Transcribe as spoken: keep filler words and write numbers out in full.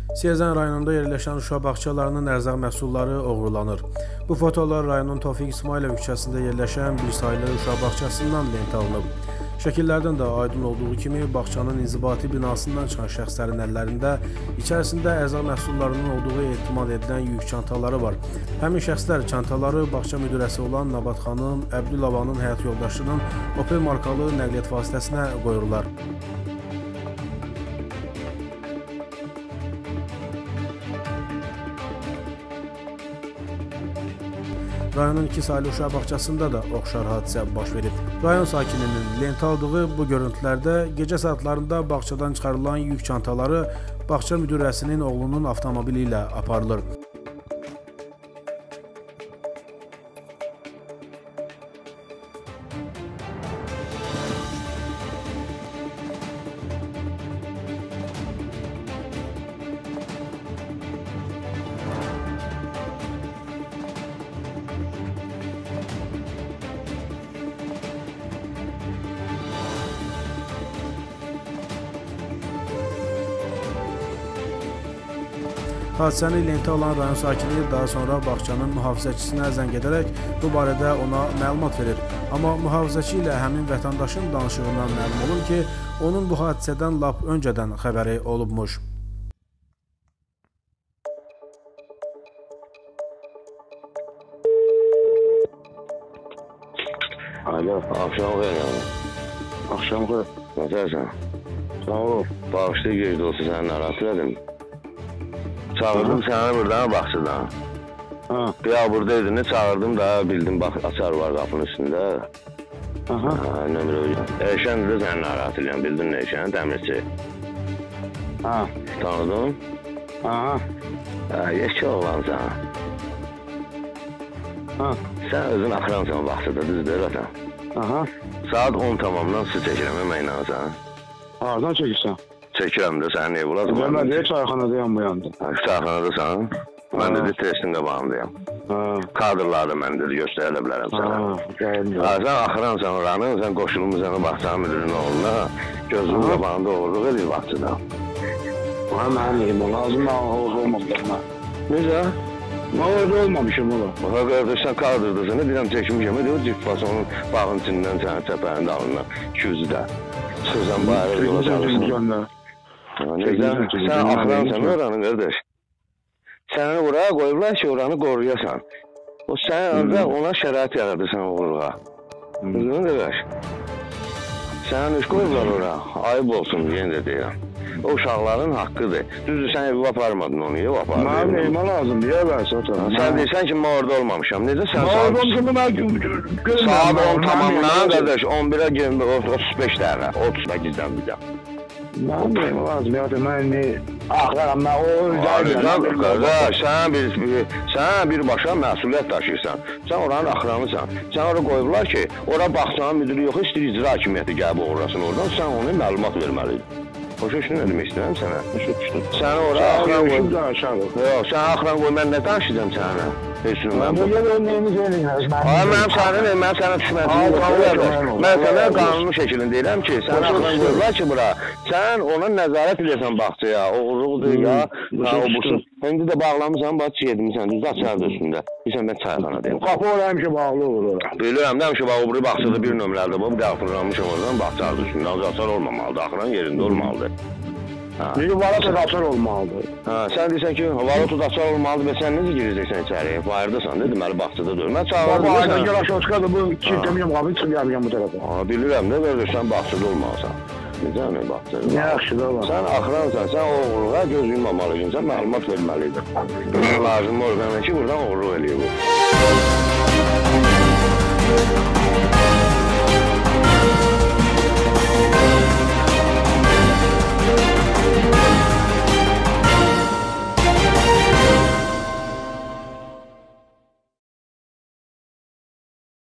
Siyəzən rayonunda yerləşən uşaq bağçalarının ərzaq məhsulları oğurlanır. Bu fotolar rayonun Tofiq İsmailov küçəsində yerləşən bir sayılı uşaq bağçasından lentə alınıb. Şəkillərdən də aydın olduğu kimi bağçanın inzibati binasından çıxan şəxslərin əllərində içərisində ərzaq məhsullarının olduğu ehtimal edilən yük çantaları var. Həmin şəxslər çantaları bağça müdirəsi olan Nabat xanım Əbdülavanın həyat yoldaşının Opel markalı nəqliyyat vasitəsinə qoyurlar. Rayonun iki sayılı uşaq bağçasında da oxşar hadisə baş verib. Rayon sakininin lentə aldığı bu görüntülərdə gecə saatlarında bağçadan çıxarılan yük çantaları bağça müdirəsinin oğlunun avtomobili ilə aparılır. Hadisəni lentə alan rayon sakini daha sonra bağçanın mühafizəçisinə zəng edərək bu barədə ona məlumat verir. Amma mühafizəçi ilə həmin vətəndaşın danışığından məlum olur ki, onun bu hadisədən lap öncədən xəbəri olubmuş. Alo, akşam xeyr yani. Akşam xeyr. Nəsərsən? Sağ ol. Bağışlı gecdə olsa səni narahat elədim. Çağırdım səni buradan baxçıdan. Ha. Bir ya buradaydın, ne çağırdım da bildim bak açar var kapının üstünde. Aha. Ha, nömrə öyle. Eşen de səni narahat eləyəm, bildin ne eşen, dəmirçi. Ha. Tanıdın? Aha. Ha, yeşki oğlan sana. Ha. Sen özün axıransan vaxtıda, düzdür vətən. Aha. Saat on tamamdan su çəkirəm, əməklə sən. Hardan çəkirsən? Çəkirəm də sənin ev olasın. Mən niyə çayxanadayam bu yanda? Çayxanadasan. Mən də trestin qabağındayam. Kadrlarda mən də göstərə bilərəm sənə. Sən axıransan oranı, sən qoşulmuşsan bağçanın müdürünün oğluna, gözünün qabağında oğurluq edir vaxtında. Mənim neyim o, lazım olmamışım. Necə? Mən orada olmamışım ola. Baxa qardaş, sən kadrdasan, deyirəm çəkmişəm, deyir, cift fasonun bağın içindən sənin çəpərin dalından iki yüzü də. Sözən bayarı yola çalışsın. Sən axıransan oranı qardaş. Səni oraya qoyublar ki, oranı qoruyasan. O sən ancaq ona şərait yaradırsan uğurluğa. Düzdür qardaş? Səni iş qoyublar oraya, ayıb olsun yenə də deyirəm. O uşaqların haqqıdır. Düzdür, sən evi aparmadın onu, ev apardın. Mənim evimə lazım, deyə versə o tərəf. Sən deyirsən ki, mən orada olmamışam. Necə sən saat... Orada olmuşum, mən görməyəm. Saat on tamamdan, qardaş, on birə gelin, otuz beş dəqiqə, otuz səkizdən bir də. Mənim evimə lazım, ya mən axıram, mən o öldəyəm. Qardaş, sən birbaşa məsuliyyət daşıyırsan. Sən oranın axıranısan. Sən orada qoyublar ki, ora baxsanın müdürü yox, istəyir icra hakimiyyəti gəlib uğurlasın oradan, sən ona məlumat verməliydin. Başa düşdün, nə demək istəyirəm sənə? Başa düşdün. Sən oraya axıran qoy. Yox, sən axıran qoy, mən nə danışacağım sənə? Hüsnü, mən bu. Mənim sənin, mən sənə düşmənçiyim. Mən sənə qanunlu şəkilin deyirəm ki, sən axıran qoyurlar ki, bura, sən ona nəzarət edirsən baxçaya, oğurluqdur ya, o busun. İndi də bağlamısan, bax, çiğedimsən, düzdür, açardı üstündə. Bilsən, mən çayxanadayım. Qapı oraya həmişə bağlı olur. Bilirəm, həmişə bax, o buri baxçada bir nömrəlidir, bu, bir də axırlanmışam oradan, baxçardı üstündə, az açar olmamalıdır, axıran yerində olmalıdır. Çünki varotu açar olmalıdır. Sən deyirsən ki, varotu açar olmalıdır və sən necə girecəksən içəri? Bayırdasan, deməli, baxçada dur. Mən çağırdım. Bayırdan gel aşağı çıxadır, bu kilitləməyəm qapı, çıxıb gəlməyəm bu tərəfə. Bilirəm də, qardaş, sən baxçada olmalısan. Necə mi baxçada? Nə yaxşıdır ola? Sən axıransan, sən oğurluğa göz yummamalıydın, sən məlumat verməliydin. Lazım orqana ki, buradan oğurluq eləyir bu.